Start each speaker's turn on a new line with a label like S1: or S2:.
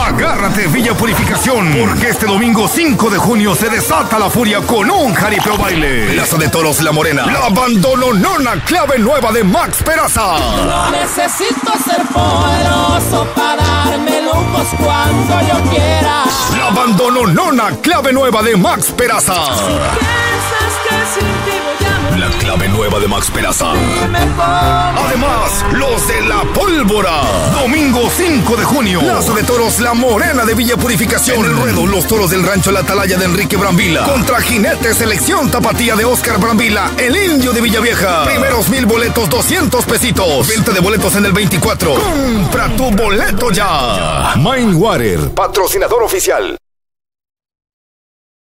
S1: Agárrate, Villa Purificación, porque este domingo 5 de junio se desata la furia con un jaripeo baile. Plaza de Toros La Morena, la abandononona clave nueva de Max Peraza.
S2: No necesito ser poderoso para darme lujos cuando yo quiera.
S1: La abandononona clave nueva de Max Peraza.
S2: Piensas que sin ti voy a morir.
S1: La clave nueva de Max Peraza.
S2: Dime cómo.
S1: Además, los de la pólvora. Domingo 5 de junio. Plaza de Toros La Morena de Villa Purificación. En el ruedo, los toros del rancho La Atalaya de Enrique Brambila. Contra Jinete Selección Tapatía de Oscar Brambila, el indio de Villavieja. Primeros 1000 boletos, 200 pesitos. Venta de boletos en el 24. Compra tu boleto ya. Mindwater, patrocinador oficial.